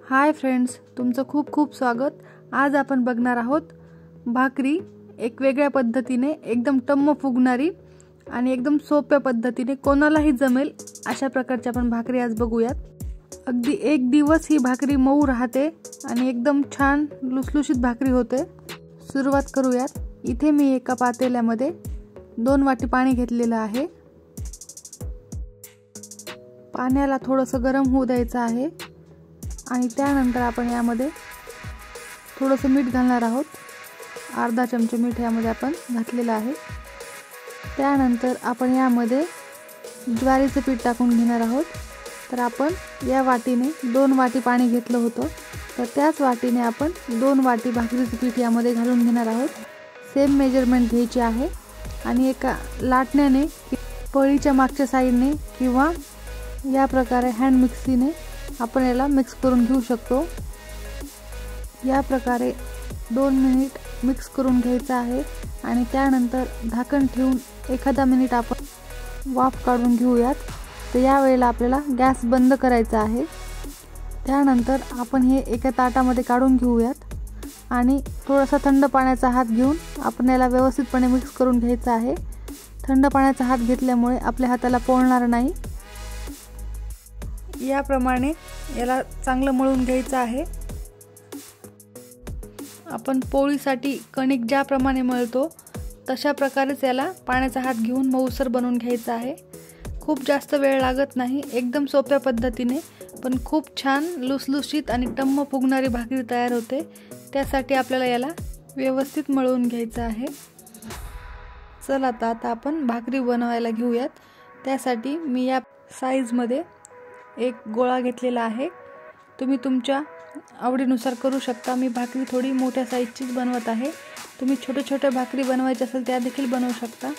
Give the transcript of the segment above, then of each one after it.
Hi friends, तुमचं खूप खूप स्वागत। आज आपण बघणार आहोत भाकरी एक वेगळ्या पद्धतीने, एकदम टम्म फुगणारी आणि एकदम सोप्या पद्धतीने कोणालाही जमेल अशा प्रकारची आपण भाकरी आज बघूयात। अगदी एक दिवस ही भाकरी मऊ राहते आणि एकदम छान लुसलुशीत भाकरी होते। सुरुवात करूयात। इथे मी एका पातेल्यामध्ये 2 वाटी पाणी घेतलेलं आहे। पाण्याला थोडंसं गरम होऊ द्यायचं आहे आणि त्यानंतर आपण यामध्ये थोडंसं मीठ घालणार आहोत। अर्धा चमचा मीठ यामध्ये आपण घातलेलं आहे। त्यानंतर आपण यामध्ये ज्वारीचं पीठ टाकून घेणार आहोत। तर आपण या वाटीने 2 वाटी पाणी घेतलं होतं, तर त्याच वाटीने आपण 2 वाटी भाकरीचं पीठ यामध्ये घालून घेणार आहोत। सेम मेजरमेंट घ्यायची आहे आणि एका लाटण्याने पळीच्या मागच्या साईडने किंवा या प्रकारे हँड मिक्सीने आपण याला मिक्स करून घेऊ शकतो। या प्रकारे 2 मिनिट मिक्स करून घ्यायचं आहे आणि त्यानंतर झाकण ठेवून एखादा मिनिट आपण वाफ काढून घेऊयात। तर या वेळेला आपल्याला गॅस बंद करायचा आहे। त्यानंतर आपण हे एका ताटामध्ये काढून घेऊयात आणि थोडासा थंड पाण्याचा हात घेऊन आपण याला व्यवस्थितपणे मिक्स करून घ्यायचं आहे। थंड पाण्याचा हात घेतल्यामुळे आपल्या हाताला पोळणार नाही। याप्रमाणे याला चांगलं मळून घ्यायचं आहे। आपण पोळीसाठी कणिक ज्याप्रमाणे मळतो तशा प्रकारेच याला पाण्याचा हात घेऊन मऊसर बनवून घ्यायचं आहे। खूप जास्त वेळ लागत नाही, एकदम सोप्या पद्धतीने पण खूप छान लुसलुशीत आणि टम्म फुगणारी भाकरी तयार होते। त्यासाठी आपल्याला याला व्यवस्थित मळून घ्यायचं आहे। चला आता आपण भाकरी बनवायला घेऊयात। त्यासाठी मी या साईजमध्ये एक गोळा घेतलेला आहे। तुम्ही तुमच्या आवडीनुसार करू शकता। मी भाकरी थोडी मोठ्या साईजचीच बनवत आहे। तुम्ही छोटे छोटे भाकरी बनवायचे असेल त्या देखील बनवू शकता।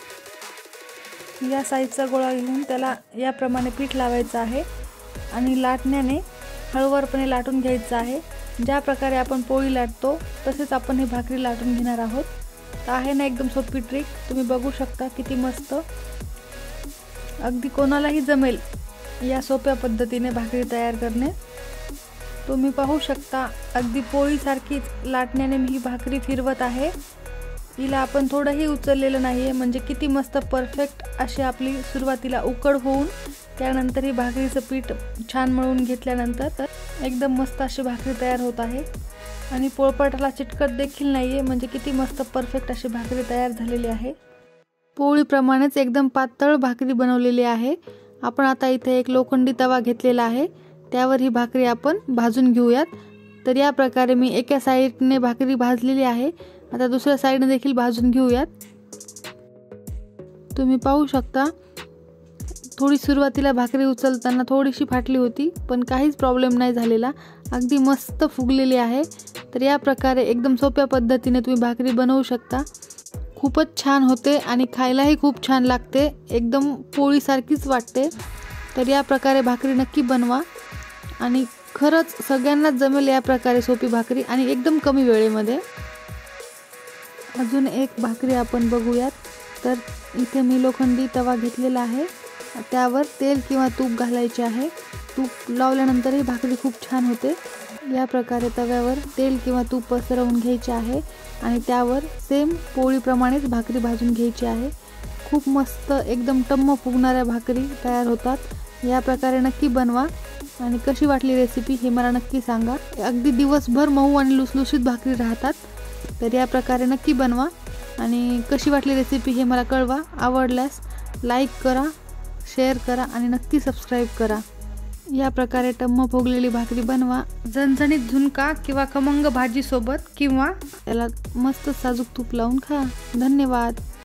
या साईजचा गोळा घेऊन त्याला याप्रमाणे पीठ लावायचं आहे आणि लाटण्याने हळूवारपणे लाटून घ्यायचं आहे। ज्या प्रकारे आपण पोळी लाटतो तसेच आपण ही भाकरी लाटून घेणार आहोत। तर आहे ना एकदम सोपी ट्रिक, तुम्ही बघू शकता किती मस्त, अगदी कोणालाही जमेल या सोप्या पद्धतीने भाकरी तयार करणे। तुम्ही पाहू शकता अगदी पोळीसारखीच लाटण्याने मी ही भाकरी फिरवत आहे। हिला आपण थोडंही उचललेलं नाहीये, म्हणजे किती मस्त परफेक्ट अशी आपली सुरुवातीला उकड होऊन त्यानंतर ही भाकरीचं पीठ छान मळून घेतल्यानंतर तर एकदम मस्त अशी भाकरी तयार होत आहे आणि पोळपाटाला चिटकत देखील नाहीये, म्हणजे किती मस्त परफेक्ट अशी भाकरी तयार झालेली आहे। पोळीप्रमाणेच एकदम पातळ भाकरी बनवलेली आहे। आपण आता इथे एक लोखंडी तवा घेतलेला आहे, त्यावर ही भाकरी आपण भाजून घेऊयात। तर या प्रकारे मी एका साईडने भाकरी भाजलेली आहे, आता दुसऱ्या साईडने देखील भाजून घेऊयात। तुम्ही पाहू शकता थोडी सुरुवातीला भाकरी उचलताना थोडीशी फाटली होती, पण काहीच प्रॉब्लेम नाही झालेला, अगदी मस्त फुगलेली आहे। तर या प्रकारे एकदम सोप्या पद्धतीने तुम्ही भाकरी बनवू शकता। खूपच छान होते आणि खायलाही खूप छान लागते, एकदम पोळीसारखीच वाटते। तर या प्रकारे भाकरी नक्की बनवा आणि खरंच सगळ्यांनाच जमेल या प्रकारे सोपी भाकरी आणि एकदम कमी वेळेमध्ये। अजून एक भाकरी आपण बघूयात। तर इथे मी लोखंडी तवा घेतलेला आहे, त्यावर तेल किंवा तूप घालायचे आहे। तूप लावल्यानंतर ही भाकरी खूप छान होते। या प्रकारे तव्यावर तेल किंवा तूप पसरवून घ्यायचे आहे आणि त्यावर सेम पोळीप्रमाणेच भाकरी भाजून घ्यायची आहे। खूप मस्त एकदम टम्म फुगणाऱ्या भाकरी तयार होतात। या प्रकारे नक्की बनवा आणि कशी वाटली रेसिपी हे मला नक्की सांगा। अगदी दिवसभर मऊ आणि लुसलुशीत भाकरी राहतात। तर या प्रकारे नक्की बनवा आणि कशी वाटली रेसिपी हे मला कळवा। आवडल्यास लाईक करा, शेअर करा आणि नक्की सबस्क्राईब करा। या प्रकारे टम्म फुगलेली भाकरी बनवा, झणझणीत झुणका किंवा खमंग भाजी सोबत किंवा त्याला मस्त साजूक तूप लावून खा। धन्यवाद।